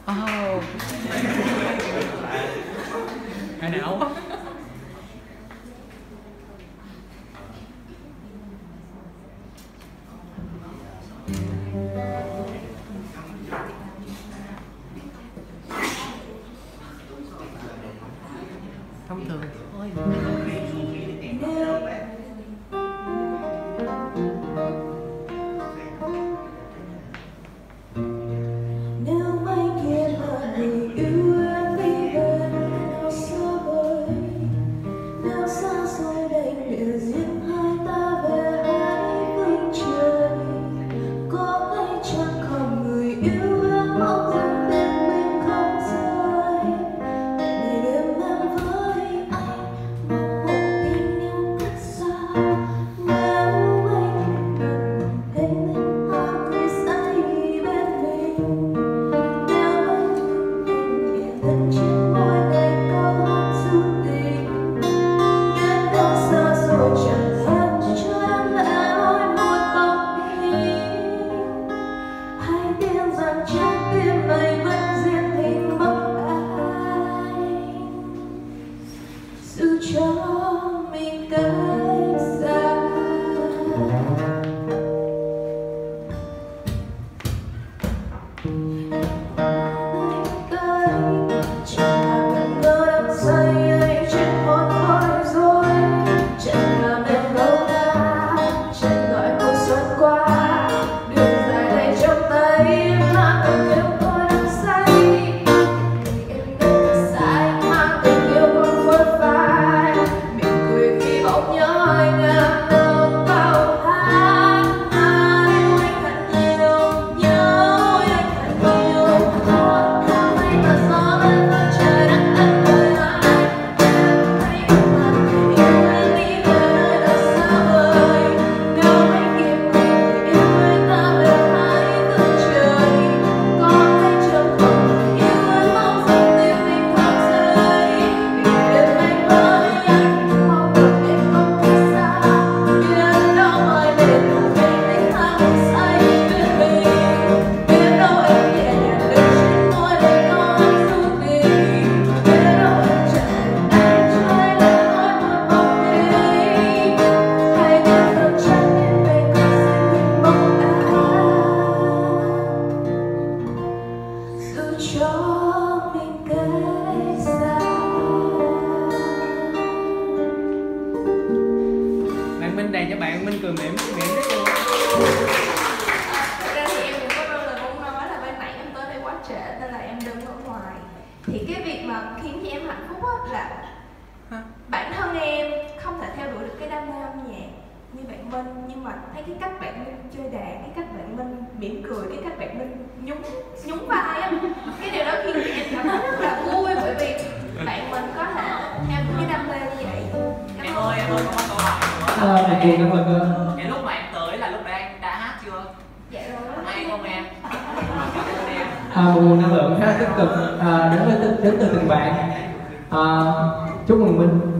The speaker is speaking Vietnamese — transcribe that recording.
Oh. Cái nào? Thông thường thôi. Minh đàn cho bạn Minh cười mỉm đấy luôn. Thật ra thì em cũng có lời muốn nói là ban nãy em tới đây quá trễ nên là em đứng ở ngoài. Thì cái việc mà khiến cho em hạnh phúc á là bản thân em không thể theo đuổi được cái đam mê âm nhạc như bạn Minh, nhưng mà thấy cái cách bạn Minh chơi đàn, cái cách bạn Minh mỉm cười, cái cách bạn Minh nhún vai á, cái điều đó khiến cho em cảm thấy rất là vui, bởi vì bạn mình có thể theo đuổi cái đam mê như vậy. Em ơi có câu hỏi nữa. Cái lúc mà em tới là lúc đấy anh đã hát chưa? Dạ rồi. Hay không em? Một nguồn năng lượng khá tích cực đến từ từng bạn. Chúc mừng Minh.